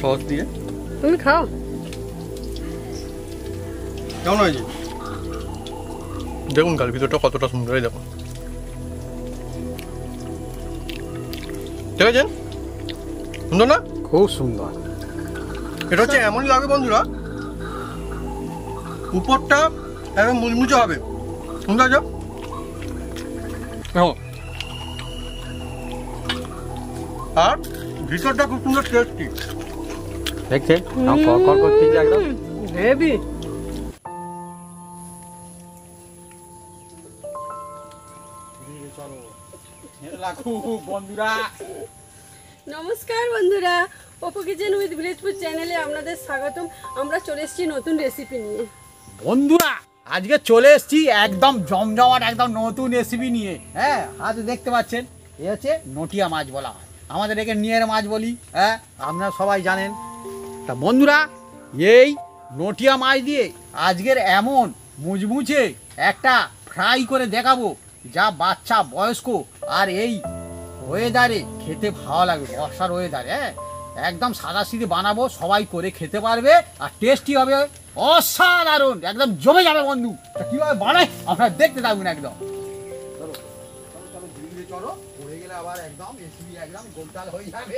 Sauce দিয়ে। তুমি খাও। কেমন হয়েছে দেখুন, কাল ভিতরটা কতটা সুন্দর, দেখুন দেখেছেন? সুন্দর না? খুব সুন্দর। এটা হচ্ছে এমনই লাগবে বন্ধুরা, উপরটা একদম মুচমুচে হবে, সুন্দর দেখো। আর ভিতরটা খুব সুন্দর টেস্টি। দেখছেন কর করতেছে একদম হেভি। বন্ধুরা নমস্কার বন্ধুরা, Apu kitchen with village food চ্যানেলে আপনাদের স্বাগতম। আমরা চলে এসেছি নতুন রেসিপি নিয়ে। বন্ধুরা আজকে চলে এসেছি একদম জমজমাট একদম নতুন রেসিপি নিয়ে। হ্যাঁ, আজ দেখতে পাচ্ছেন এ হচ্ছে নটিয়া মাছ বলা হয়, আমাদের একে নিয়ের মাছ বলি। হ্যাঁ, আপনারা সবাই জানেন। তা বন্ধুরা এই নটিয়া মাছ দিয়ে আজকের এমন মুচমুচে একটা ফ্রাই করে দেখাবো, যা বাচ্চা বয়স্ক আর এই ওয়েদারে খেতে ভালো লাগবে। বর্ষার ওয়েদারে হ্যাঁ একদম সাদাসিধে বানাবো, সবাই করে খেতে পারবে আর টেস্টি হবে অসাধারণ, একদম জমে যাবে বন্ধু। কিভাবে বানাই আপনারা দেখতে থাকুন একদম। চলো চলো চলো ধীরে ধীরে চলো, পড়ে গেলে আবার একদম রেসিপি একদম গোলটাল হয়ে যাবে।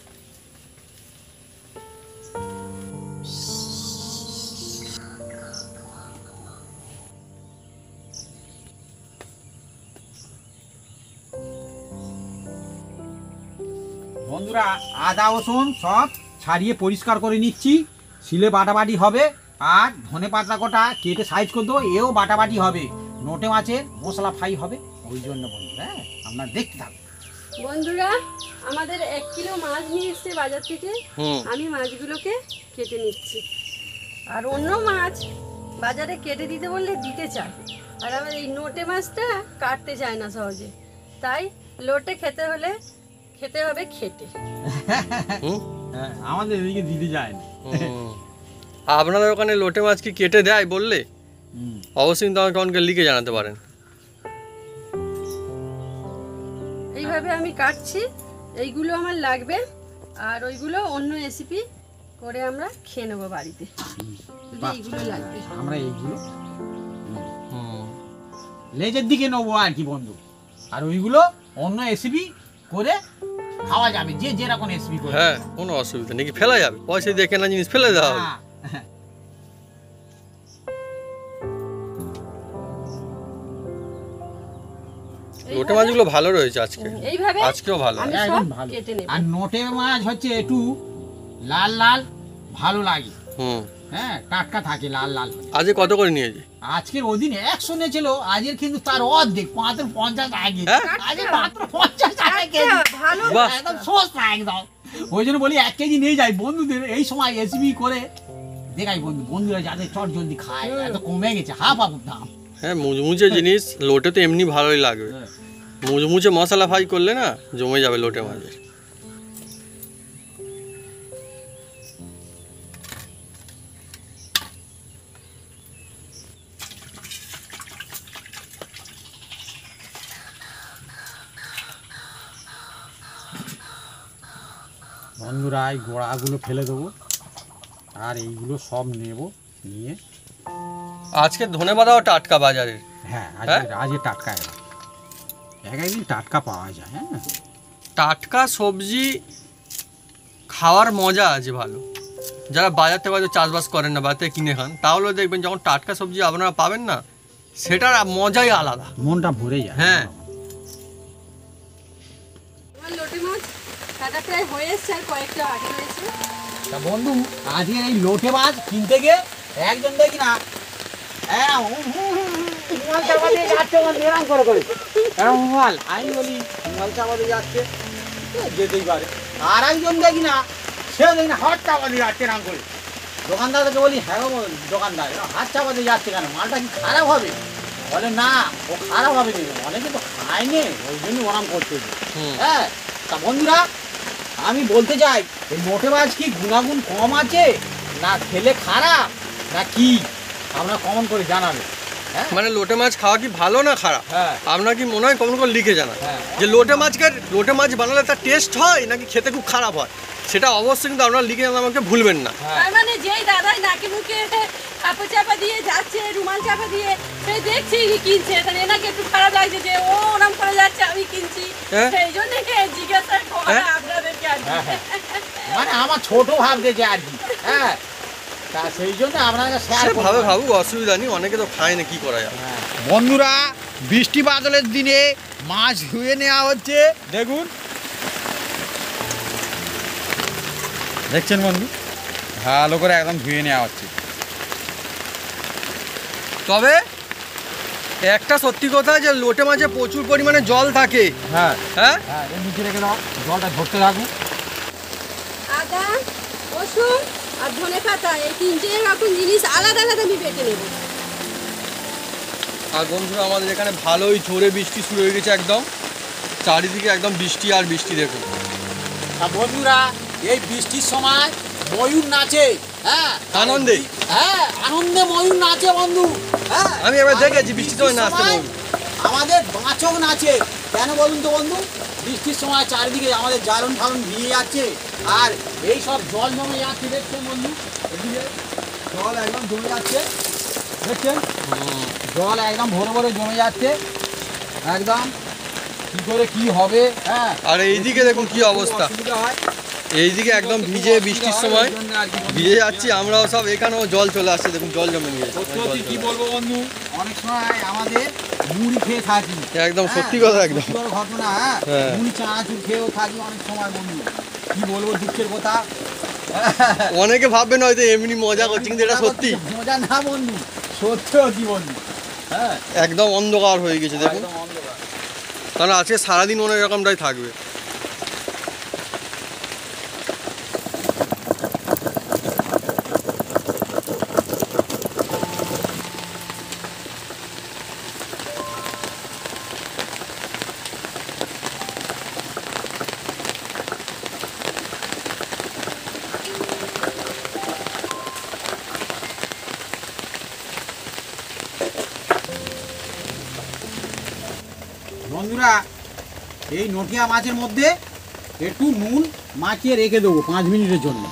বন্ধুরা আদা রসুন সব ছাড়িয়ে পরিষ্কার করে নিচ্ছি, শিলে বাটাবাটি হবে। আর ধনে পাতা কটা কেটে সাইজ করে দেবো, এও বাটাবাটি হবে। নোটে মাছের মশলা ফ্রাই হবে, ওই জন্য বন্ধুরা হ্যাঁ আপনারা দেখতে থাকুন। বন্ধুরা আমাদের 1 কিলো মাছ নিয়ে এসছে বাজার থেকে। আমি মাছগুলোকে কেটে নিচ্ছি। আর অন্য মাছ বাজারে কেটে দিতে বললে দিতে চায়, আর আমার এই নোটে মাছটা কাটতে চায় না সহজে। তাই লোটে খেতে হলে খেতে হবে খেটে। আমাদের এদিকে দিতে যায় না। আপনাদের ওখানে লোটে মাছ কি কেটে দেয় বললে অবশ্যই কিন্তু আমাকে অনেকে লিখে জানাতে পারেন। এইভাবে আমি কাটছি, এইগুলো আমার লাগবে। আর ওইগুলো অন্য রেসিপি করে আমরা খেয়ে নেবো বাড়িতে। এইগুলো লাগবে, আমরা এইগুলো লেজের দিকে নেবো আর কি বন্ধু। আর ওইগুলো অন্য রেসিপি করে খাওয়া যাবে, যে যেরকম রেসিপি করে। হ্যাঁ, কোনো অসুবিধা নেই, ফেলা যাবে, পয়সা দিয়ে কেনা জিনিস ফেলে দেওয়া হবে। লোটে মাছগুলো ভালো রয়েছে আজকে, এইভাবে আজকেও ভালো, একদম ভালো। আর নোটে মাছ হচ্ছে একটু লাল লাল ভালো লাগে। হ্যাঁ, টাটকা থাকে লাল লাল। আজকে কত করে নিয়েছে? আজকের ওদিন 100 নিয়েছিল, আজকের কিন্তু তার অর্ধেক মাত্র 50 আগে। আজকে মাত্র 50 টাকা কেজি, ভালো একদম সস্তা একদম। ওই জন্য বলি 1 কেজি নিয়ে যাই বন্ধুদের এই সময় রেসিপি করে দেখাই বন্ধুরা যাতে চট জলদি খায়। এত কমে গেছে হাফ দাম। হ্যাঁ, মুচমুচে জিনিস লোটে তো এমনি ভালোই লাগবে, মুচমুচে মশলা ফ্রাই করলে না জমে যাবে লোটে মাছের। বন্ধুরা এই গোড়াগুলো ফেলে দেবো আর এইগুলো সব নেব নিয়ে। আজকে ধনেপাতাও টাটকা বাজারের। হ্যাঁ, আজকে টাটকা একদিন টাটকা পাওয়া যায়। হ্যাঁ, টাটকা সবজি খাওয়ার মজা আছে ভালো। যারা বাজার থেকে হয়তো চাষবাস করেন না, বাজার থেকে কিনে খান, তাহলে দেখবেন যখন টাটকা সবজি আপনারা পাবেন না, সেটার মজাই আলাদা, মনটা ভরে যায়। হ্যাঁ, লোটে মাছ কাটা প্রায় হয়ে এসছে, আর কয়েকটা আগে রয়েছে। তা বন্ধু আজকে এই লোটে মাছ কিনতে গিয়ে একজন দেখি না আমি বলি চাপাতে যাচ্ছে, যেতেই পারে। আর একজন দেখি না, সেও দেখি না হাত চাপাতে যাচ্ছে রাম করে। দোকানদারকে বলি হ্যাঁ দোকানদার হাত চাপাতে যাচ্ছে কেন, মালটা কি খারাপ হবে? বলে না, ও খারাপ হবে না, অনেকে তো খায়নি ওই জন্য ওরাম করতে। হ্যাঁ, তা বন্ধুরা আমি বলতে চাই এই মোটে মাছ কি গুণাগুণ কম আছে, না খেলে খারাপ, না কি আপনারা কমন করে জানাবেন। মানে লোটে মাছ খাওয়া কি ভালো না খারাপ, হ্যাঁ আপনার কি মনে হয় কমন করে লিখে জানান যে লোটে মাছ বানালে তার টেস্ট হয় নাকি খেতে খুব খারাপ হয়। সেটা অবশ্যই কিন্তু আপনারা লিখে আমাকে ভুলবেন না। তার মানে যেই দাদাই নাকি মুখে কাপড় চাপা দিয়ে যাচ্ছে, রুমাল চাপা দিয়ে, সেই দেখছি ইনি কিনছে, তাহলে এনাকে একটু খারাপ লাগছে যে ও ওরম করে যাচ্ছে, আমি কিনছি, সেই জন্য জিজ্ঞাসা করা আপনাদেরকে আর কি। মানে আমার ছোট ভাবতেছে আর কি, হ্যাঁ, তা সেই জন্য আপনারা শেয়ার ভাবে ভাবুক, অসুবিধা নেই, অনেকে তো খায় না, কি করা যায়। বন্ধুরা বৃষ্টি বাদলের দিনে মাছ ধুয়ে নেওয়া হচ্ছে, দেখুন, দেখছেন বন্ধু, ভালো করে একদম ধুয়ে নেওয়া হচ্ছে। তবে একটা সত্যি কথা যে লোটে মাছে প্রচুর পরিমাণে জল থাকে। হ্যাঁ হ্যাঁ, হ্যাঁ, এর নিচে রেখে দাও, জলটা ধরতে থাকুন। আদা, রসুন আর ধনে পাতা, এই তিনটে রকম জিনিস আলাদা আলাদা আমি বেটে নেব। আর বন্ধুরা আমাদের এখানে ভালোই ঝোরে বৃষ্টি শুরু হয়ে গেছে, একদম চারিদিকে একদম বৃষ্টি আর বৃষ্টি। দেখুন বন্ধুরা এই বৃষ্টির সময় ময়ূর নাচে, হ্যাঁ, আনন্দে, হ্যাঁ, আনন্দে ময়ূর নাচে বন্ধু, হ্যাঁ, আমি এবার দেখেছি বৃষ্টির সময় নাচতে ময়ূর। আমাদের বাঁচক নাচে, কেন বলুন তো বন্ধু? বৃষ্টির সময় চারিদিকে আমাদের জ্বালন ফালন ভিজে যাচ্ছে, আর এই সব জল জমে যাচ্ছে, দেখছেন বন্ধু, এদিকে জল একদম জমে যাচ্ছে, দেখছেন, জল একদম ভরে ভরে জমে যাচ্ছে, একদম কি করে কি হবে, হ্যাঁ। আর এইদিকে দেখুন কি অবস্থা, অসুবিধা হয়, এইদিকে একদম ভিজে, বৃষ্টির সময় ভিজে যাচ্ছি আমরাও সব, এখানেও জল চলে আসছে, দেখুন জল জমে গিয়েছে। সত্যি কি বলবো বন্ধু, অনেক সময় আমাদের মুড়ি খেয়ে থাকি, একদম সত্যি কথা, একদম সত্যি ঘটনা, হ্যাঁ, মুড়ি চানাচুর খেয়েও থাকি অনেক সময় বন্ধু, কি বলবো দুঃখের কথা। অনেকে ভাববেন হয়তো এমনি মজা করছি, কিন্তু এটা সত্যি মজা না বন্ধু, সত্যিও কি বন্ধু, হ্যাঁ, একদম অন্ধকার হয়ে গেছে দেখুন, একদম অন্ধকার। তাহলে আজকে সারাদিন অনেক রকমটাই থাকবে। বন্ধুরা এই নটিয়া মাছের মধ্যে একটু নুন মাখিয়ে রেখে দেবো 5 মিনিটের জন্য।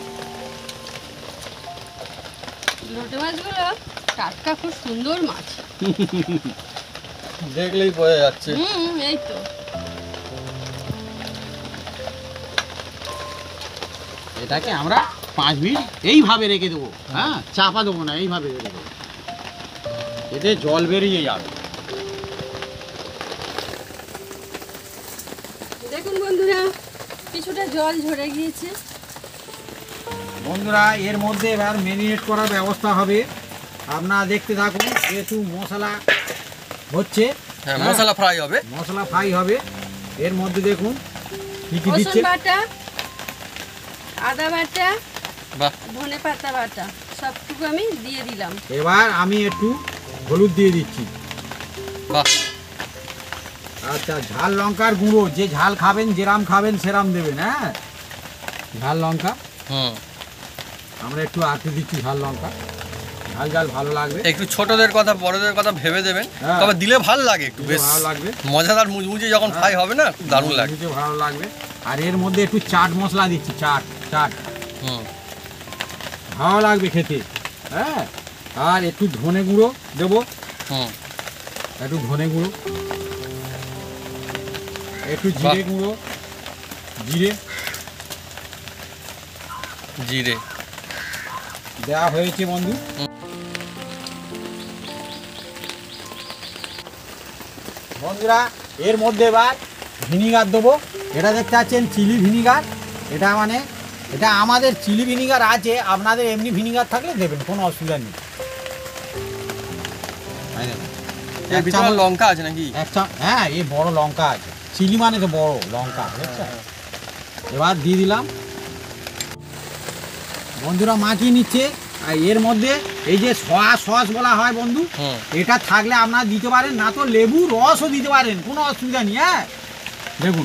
লোটে মাছগুলো টাটকা, খুব সুন্দর মাছ, দেখলেই বোঝা যাচ্ছে। এই তো এটাকে আমরা 5 মিনিট এইভাবে রেখে দেবো, হ্যাঁ, চাপা দেবো না, এইভাবে রেখে দেবো, এতে জল বেরিয়ে যাবে। দেখুন বন্ধুরা, কিছুটা জল ঝরে গিয়েছে। বন্ধুরা এর মধ্যে এবার ম্যারিনেট করার ব্যবস্থা হবে, আপনারা দেখতে থাকুন, যেহেতু মশলা হচ্ছে, হ্যাঁ, মশলা ফ্রাই হবে, মশলা ফ্রাই হবে, এর মধ্যে দেখুন কি কি রসুন দিচ্ছে, বাটা, আদা বাটা, বাহ, ধনে পাতা বাটা, সবটুকু আমি দিয়ে দিলাম। এবার আমি একটু হলুদ দিয়ে দিচ্ছি, বাহ, আচ্ছা, ঝাল লঙ্কার গুঁড়ো, যে ঝাল খাবেন, যেরাম খাবেন সেরাম দেবেন, হ্যাঁ, ঝাল লঙ্কা হুম, আমরা একটু আটকে দিচ্ছি, ঝাল লঙ্কা, ঝাল ঝাল ভালো লাগবে, একটু ছোটদের কথা বড়দের কথা ভেবে দেবেন, হ্যাঁ। তবে দিলে ভালো লাগে, একটু বেশ ভালো লাগবে, মজাদার মুচমুচে যখন ফ্রাই হবে না, খুব দারুণ লাগে। খেতে ভালো লাগবে। আর এর মধ্যে একটু চাট মশলা দিচ্ছি, চাট চাট হুম, ভালো লাগবে খেতে, হ্যাঁ, আর একটু ধনে গুঁড়ো দেবো, হুম, একটু ধনে গুঁড়ো, একটু জিরে গুঁড়ো, জিরে জিরে দেওয়া হয়েছে বন্ধু। বন্ধুরা এর মধ্যে এবার ভিনিগার দেবো, এটা দেখতে পাচ্ছেন চিলি ভিনিগার, এটা মানে এটা আমাদের চিলি ভিনিগার আছে, আপনাদের এমনি ভিনিগার থাকলে দেবেন, কোনো অসুবিধা নেই। এর ভিতরে লঙ্কা আছে নাকি? হ্যাঁ, এই বড় লঙ্কা আছে, চিলি মানে তো বড় লঙ্কা, বুঝছেন? এবার দিয়ে দিলাম, বন্ধুরা মাখিয়ে নিচ্ছে। আর এর মধ্যে এই যে সয়া সস বলা হয় বন্ধু, এটা থাকলে আপনারা দিতে পারেন, না তো লেবু রসও দিতে পারেন, কোনো অসুবিধা নেই, হ্যাঁ, দেখুন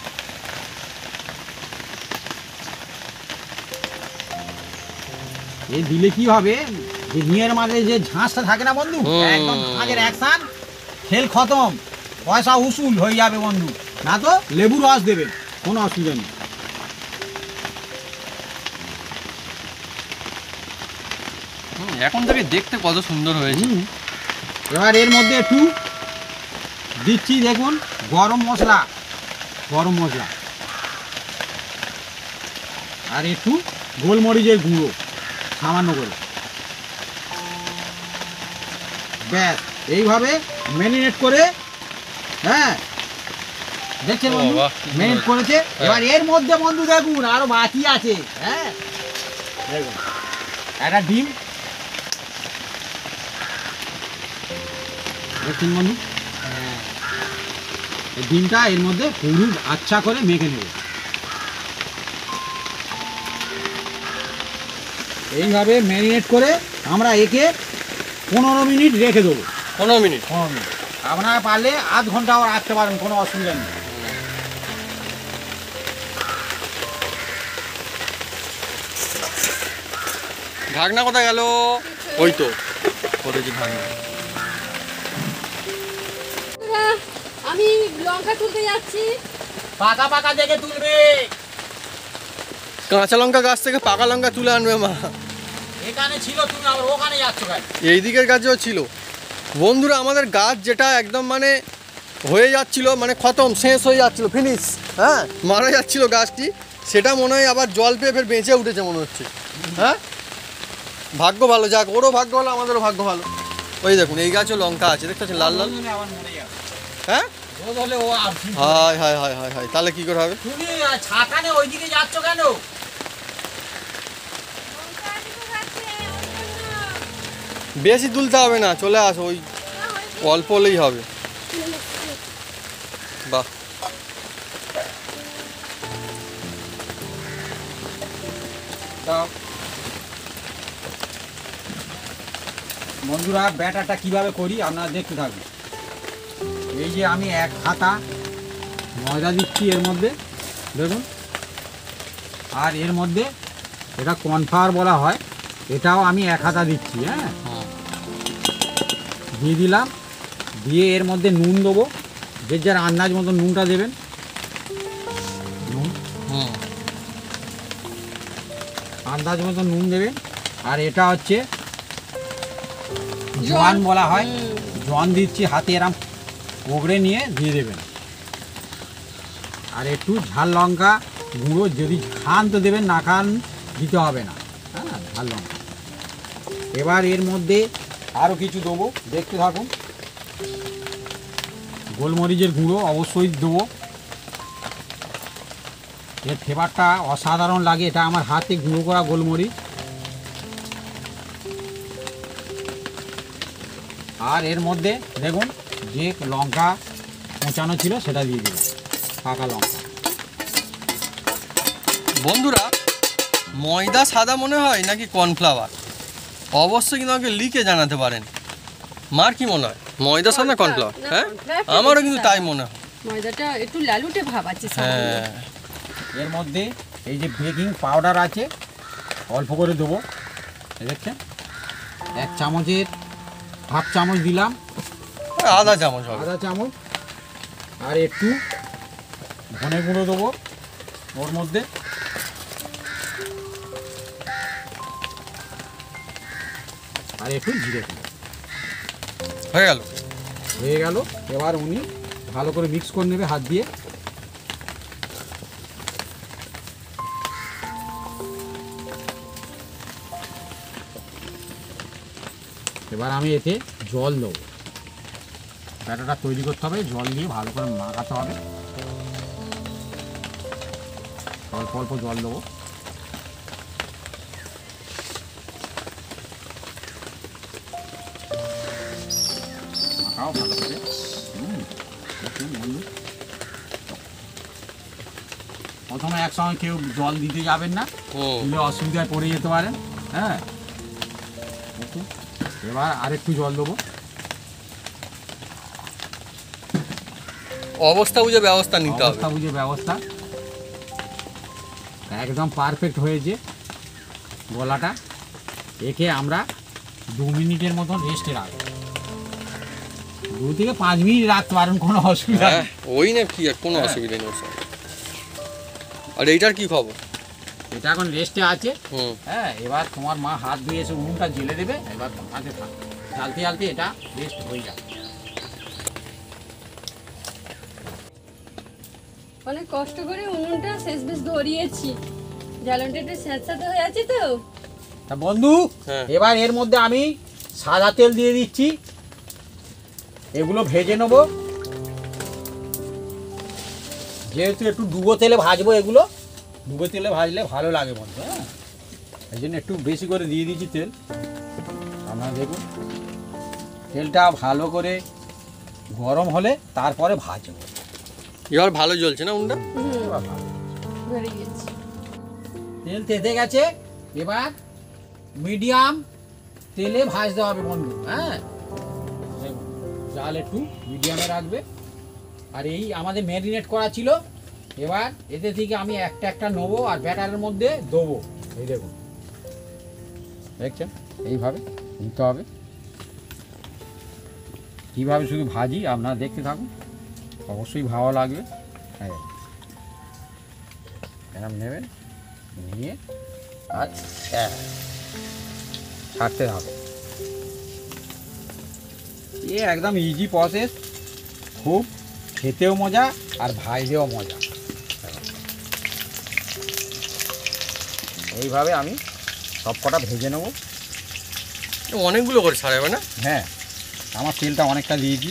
এই দিলে কি হবে, যে নিয়ের মাঝে যে ঝাঁসটা থাকে না বন্ধু, একদম ঝাঁঝের অ্যাকশন, খেল খতম, পয়সা উসুল হয়ে যাবে বন্ধু, না তো লেবু রস দেবেন, কোনো অসুবিধা নেই। এখন থেকে দেখতে কত সুন্দর হয়েছে। এবার এর মধ্যে একটু দিচ্ছি, দেখুন গরম মশলা, আর একটু গোলমরিচের গুঁড়ো সামান্য করে। ব্যাস, এইভাবে ম্যারিনেট করে, হ্যাঁ দেখছেন বন্ধু, বাহ, ম্যারিনেট করেছে। এবার এর মধ্যে বন্ধু দেখুন আরো বাকি আছে। হ্যাঁ দেখুন, একটা ডিম দেখছেন বন্ধু, এই ডিমটা এর মধ্যে পুরো আচ্ছা করে মেখে নেব। এইভাবে ম্যারিনেট করে আমরা একে 15 মিনিট রেখে দেবো। 15 মিনিট। আপনারা পারলে আধ ঘন্টাও রাখতে পারেন, কোনো অসুবিধা নেই। ঢাকনা কোথায় গেল? ওই তো করেছি ঢাকনা। আমি লঙ্কা তুলতে যাচ্ছি। পাকা পাকা দেখে তুলবে। কাঁচা লঙ্কা গাছ থেকে পাকা লঙ্কা তুলে আনবে মা। এখানে ছিল, তুমি আবার ওখানে যাচ্ছ কেন? এই দিকের গাছেও ছিল বন্ধুরা। আমাদের গাছ যেটা একদম মানে হয়ে যাচ্ছিল, মানে খতম, শেষ হয়ে যাচ্ছিল, ফিনিশ, হ্যাঁ মারা যাচ্ছিল গাছটি, সেটা মনে হয় আবার জল পেয়ে ফের বেঁচে উঠেছে মনে হচ্ছে। হ্যাঁ ভাগ্য ভালো, যাক ওরও ভাগ্য ভালো, আমাদেরও ভাগ্য ভালো। ওই দেখুন এই গাছও লঙ্কা আছে, দেখতে পাচ্ছেন লাল লাল। আবার মরে যাবে। হ্যাঁ রোদ হলে ও হায় হায় হায় হায় হায়, তাহলে কি করে হবে? তুমি ছাতানে ওইদিকে যাচ্ছ কেন? বেশি তুলতে হবে না, চলে আসো, ওই অল্প হলেই হবে। বাহ, বন্ধুরা ব্যাটারটা কিভাবে করি আপনারা দেখতে থাকুন। এই যে আমি 1 হাতা ময়দা দিচ্ছি এর মধ্যে, দেখুন, আর এর মধ্যে এটা কর্নফ্লাওয়ার বলা হয়, এটাও আমি 1 হাতা দিচ্ছি। হ্যাঁ দিয়ে দিলাম, দিয়ে এর মধ্যে নুন দেবো, যে যার আন্দাজ মতো নুনটা দেবেন। নুন আন্দাজ মতো নুন দেবেন। আর এটা হচ্ছে জোয়ান বলা হয়, জোয়ান দিচ্ছি, হাতে এরম ওগড়ে নিয়ে দিয়ে দেবেন। আর একটু ঝাল লঙ্কা গুঁড়ো, যদি খান তো দেবেন, না খান দিতে হবে না। হ্যাঁ ঝাল লঙ্কা। এবার এর মধ্যে আরও কিছু দেবো, দেখতে থাকুন। গোলমরিচের গুঁড়ো অবশ্যই দেবো, এর ফ্লেভারটা অসাধারণ লাগে। এটা আমার হাতে গুঁড়ো করা গোলমরিচ। আর এর মধ্যে দেখুন যে লঙ্কা কোঁচানো ছিল সেটা দিয়ে দিলাম, পাকা লঙ্কা। বন্ধুরা ময়দা সাদা মনে হয় নাকি কর্নফ্লাওয়ার? অবশ্যই কিন্তু আমাকে লিখে জানাতে পারেন। মার কি মনে হয়, ময়দা সাদা না কর্নফ্লাওয়ার? হ্যাঁ আমারও কিন্তু তাই মনে হয়। ময়দাটা একটু লালুটে ভাব আছে। হ্যাঁ এর মধ্যে এই যে বেকিং পাউডার আছে, অল্প করে দেবো, দেখছেন 1 চামচের হাফ চামচ দিলাম, আধা চামচ হবে। আধা চামচ। আর একটু ধনে গুঁড়ো দেবো ওর মধ্যে। আর একটু জিরে গুঁড়ো। হয়ে গেল। এবার উনি ভালো করে মিক্স করে নেবে হাত দিয়ে। এবার আমি এতে জল দেবো, ব্যাটারটা তৈরি করতে হবে, জল দিয়ে ভালো করে মাখাতে হবে। অল্প অল্প জল দেবো। মাখাও ভালো করে। দেখুন বন্ধু, প্রথমে একসঙ্গে কেউ জল দিতে যাবেন না, দিলে অসুবিধায় পড়ে যেতে পারেন। হ্যাঁ এবার আরেকটু জল দেবো। অবস্থা বুঝে ব্যবস্থা নিতে হবে। অবস্থা বুঝে ব্যবস্থা। একদম পারফেক্ট হয়েছে গোলাটা। একে আমরা 2 মিনিটের মতন রেস্টে রাখবো। 2 থেকে 5 মিনিট রাখতে পারেন, কোনো অসুবিধা নেই। ওই না কি, আর কোনো অসুবিধা নেই। আর এইটার কি খবর? এটা এখন রেস্টে আছে। হ্যাঁ, এবার তোমার মা হাত ধুয়ে এসে উনুনটা জ্বেলে দেবে, এবার হাতে থাক জ্বালতে জ্বালতে এটা রেস্ট হয়ে যাবে। অনেক কষ্ট করে উনুনটা শেষ বেশ ধরিয়েছি, জ্বালনটা একটু স্যাঁতস্যাঁতে হয়ে আছে তো। তা বন্ধু, এবার এর মধ্যে আমি সাদা তেল দিয়ে দিচ্ছি, এগুলো ভেজে নেব। যেহেতু একটু ডুবো তেলে ভাজবো, এগুলো ডুবো তেলে ভাজলে ভালো লাগে বন্ধু। হ্যাঁ, এই জন্য একটু বেশি করে দিয়ে দিচ্ছি তেল। আপনারা দেখুন, তেলটা ভালো করে গরম হলে তারপরে ভাজবো। এবার ভালো জ্বলছে না উনুনটা? এবার ভালো। ধরে গেছি, তেল তেতে গেছে, এবার মিডিয়াম তেলে ভাজতে হবে বন্ধু। হ্যাঁ, দেখুন, জাল একটু মিডিয়ামে রাখবে। আর এই আমাদের ম্যারিনেট করা ছিল, এবার এতে থেকে আমি একটা একটা নেবো আর ব্যাটারের মধ্যে দেবো। এই দেখুন, দেখছেন, এইভাবে নিতে হবে। কীভাবে শুধু ভাজি আপনারা দেখতে থাকুন, অবশ্যই ভালো লাগবে। হ্যাঁ, এরকম নেবেন, নিয়ে আর ছাড়তে হবে। এ একদম ইজি প্রসেস, খুব খেতেও মজা আর ভাজতেও মজা। এইভাবে আমি সব কটা ভেজে নেব। অনেকগুলো করে ছাড়াবে না? হ্যাঁ, আমার তেলটা অনেকটা দিয়েছি,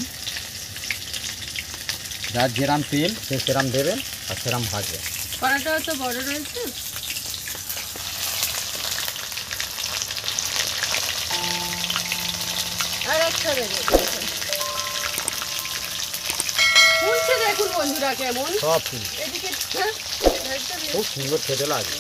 যার যেরাম তেল সে সেরাম দেবেন আর সেরাম ভাজবেন। কড়াটাও তো বড় রয়েছে। আর একটা দেবে, ফুলছে দেখুন বন্ধুরা কেমন। সব ফুল এদিকে খুব সুন্দর খেতে লাগে।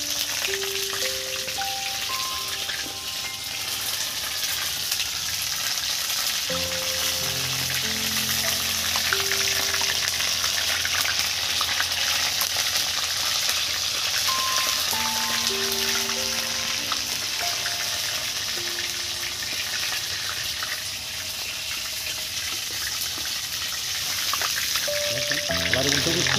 এবার উল্টে দিচ্ছি।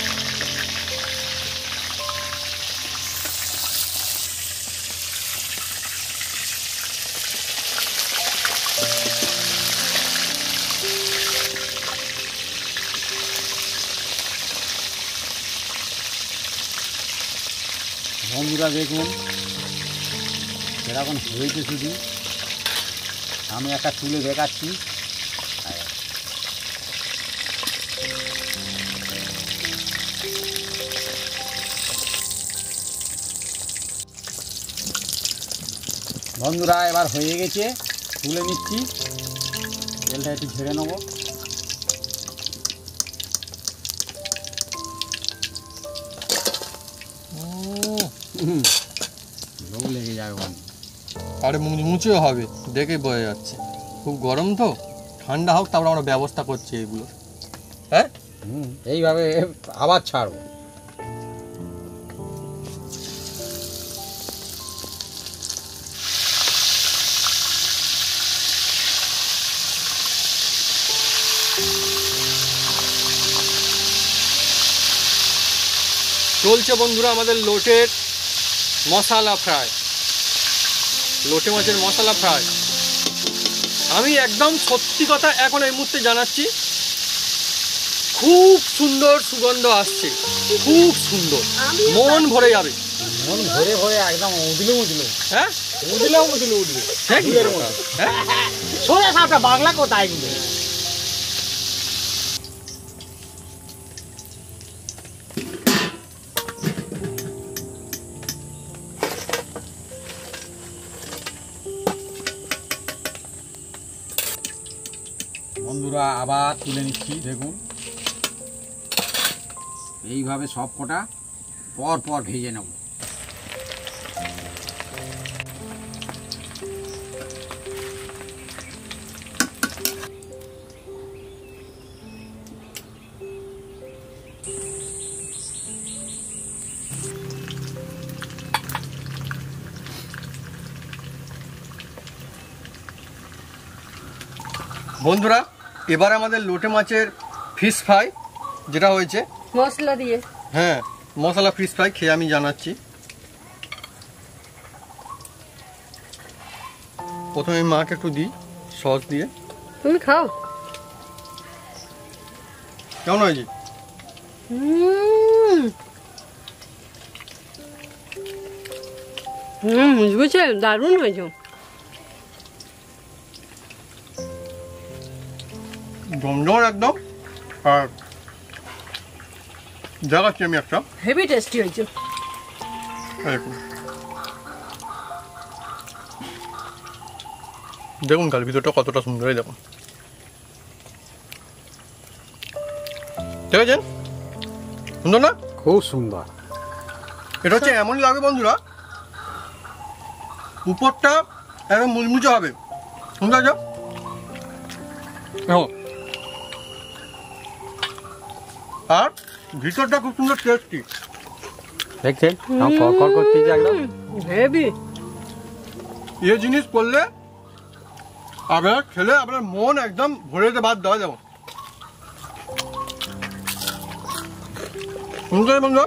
বন্ধুরা দেখুন এরকম হয়েছে, শুধু আমি একটা তুলে দেখাচ্ছি। বন্ধুরা এবার হয়ে গেছে, তুলে নিচ্ছি, তেলটা একটু ঝেড়ে নেবো। লোক লেগে যাবে বন্ধু। আরে মুচমুচেও হবে, দেখেই বোঝা যাচ্ছে। খুব গরম তো, ঠান্ডা হোক তারপর আমরা ব্যবস্থা করছি এইগুলো। হ্যাঁ, এইভাবে আবার ছাড়বো। চলছে বন্ধুরা আমাদের লোটের মশলা ফ্রাই, লোটে মাছের মশলা ফ্রাই। আমি একদম সত্যি কথা এখন এই মুহূর্তে জানাচ্ছি, খুব সুন্দর সুগন্ধ আসছে, খুব সুন্দর, মন ভরে যাবে। মন ভরে ভরে একদম উঠলো উঠলো। হ্যাঁ, উঠলো উঠলো উঠবে। হ্যাঁ, সোজা সাপটা বাংলা কোথায় কিন্তু। বন্ধুরা আবার তুলে নিচ্ছি, দেখুন এইভাবে সব কটা পর পর ভেজে নেব। বন্ধুরা এবার আমাদের লোটে মাছের ফিশ ফ্রাই যেটা হয়েছে মশলা দিয়ে, হ্যাঁ মশলা ফিশ ফ্রাই খেয়ে আমি জানাচ্ছি। প্রথমে মাকে একটু দিই সস দিয়ে। তুমি খাও। কেমন হয়েছে? বুঝছে, দারুণ হয়েছে। জমজমাট একদম। আর দেখাচ্ছি আমি একটা, হেভি টেস্টি হয়েছে। দেখুন দেখুন কাল ভিতরটা কতটা সুন্দর, এই দেখুন দেখেছেন সুন্দর না? খুব সুন্দর। এটা হচ্ছে এমনই লাগবে বন্ধুরা, উপরটা একদম মুচমুচে হবে, সুন্দর আছে। আর ভিতরটা খুব সুন্দর টেস্টি, দেখছেন কর করতে একদম হেভি। এই জিনিস করলে আপনার খেলে আপনার মন একদম ভরে যেতে বাদ দেওয়া যাবে। সুন্দর বন্ধু।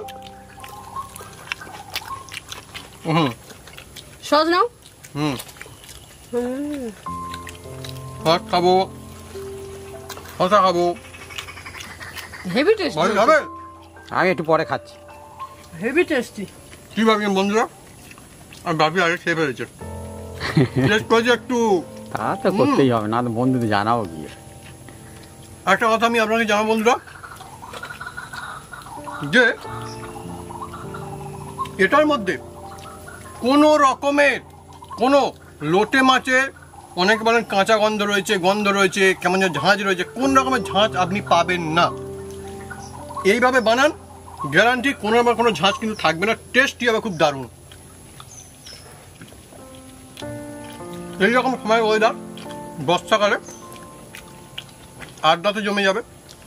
সস নাও। ভাত খাবো, শসা খাবো, হেভি টেস্টি। ভালো খাবে। আমি একটু পরে খাচ্ছি। Heavy tasty. কি ভাবছেন বন্ধুরা? আর ভাবি আগে খেয়ে ফেলেছে, টেস্ট করেছে একটু। তা তো করতেই হবে, না তো বন্ধুদের জানাবো গিয়ে। একটা কথা আমি আপনাকে জানাবো বন্ধুরা, যে এটার মধ্যে কোনো রকমের কোনো লোটে মাছের, অনেক বলেন কাঁচা গন্ধ রয়েছে, কেমন যেন ঝাঁঝ রয়েছে, কোন রকমের ঝাঁঝ আপনি পাবেন না। এইভাবে বানান, গ্যারান্টি কোনো রকম কোনো ঝাঁঝ কিন্তু থাকবে না, টেস্টই হবে খুব দারুণ। এইরকম সময় ওয়েদার বর্ষাকালে আড্ডাতে জমে যাবে।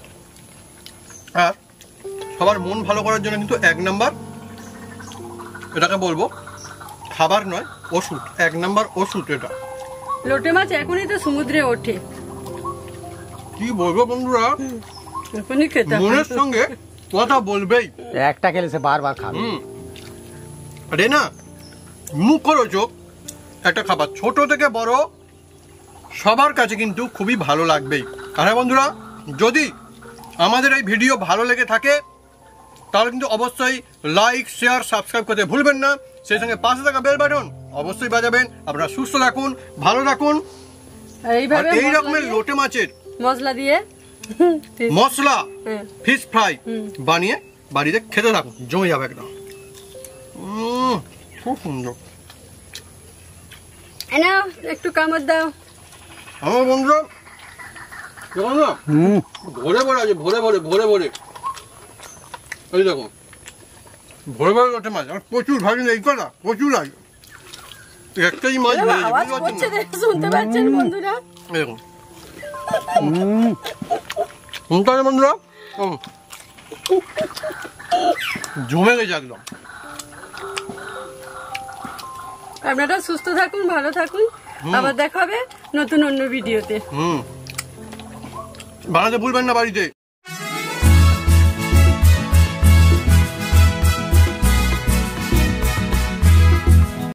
আর সবার মন ভালো করার জন্য কিন্তু 1 নাম্বার, এটাকে বলবো খাবার নয় ওষুধ, 1 নাম্বার ওষুধ এটা। লোটে মাছ এখনই তো সমুদ্রে ওঠে, কি বলবো বন্ধুরা, এখনই খেতে হবে। মনের সঙ্গে কথা বলবেই। একটা খেলে সে বারবার খাবে। আরে না, মুখরোচক একটা খাবার, ছোট থেকে বড় সবার কাছে কিন্তু খুবই ভালো লাগবেই। আর হ্যাঁ বন্ধুরা, যদি আমাদের এই ভিডিও ভালো লেগে থাকে তাহলে কিন্তু অবশ্যই লাইক, শেয়ার, সাবস্ক্রাইব করতে ভুলবেন না। সেই সঙ্গে পাশে থাকা বেল বাটন অবশ্যই বাজাবেন। আপনারা সুস্থ থাকুন, ভালো থাকুন। আর এইভাবে এই রকমের লোটে মাছের মশলা দিয়ে মশলা ফিশ ফ্রাই বানিয়ে বাড়িতে খেতে থাকুন, জমে যাবে একদম। খুব সুন্দর। নাও একটু কামড় দাও। আমার বন্ধুরা দেখুন না, ভরে ভরে আছে, ভরে ভরে এই দেখো, ভরে লোটে মাছ। আর প্রচুর ভাজি, এই কথা প্রচুর আছে, একটাই মাছ ভরে আওয়াজ করছে, শুনতে পাচ্ছেন বন্ধুরা? দেখুন শুনতে পাচ্ছেন বন্ধুরা, জমে গেছে একদম। আপনারা সুস্থ থাকুন, ভালো থাকুন, আবার দেখা হবে নতুন অন্য ভিডিওতে। বানাতে ভুলবেন না বাড়িতে।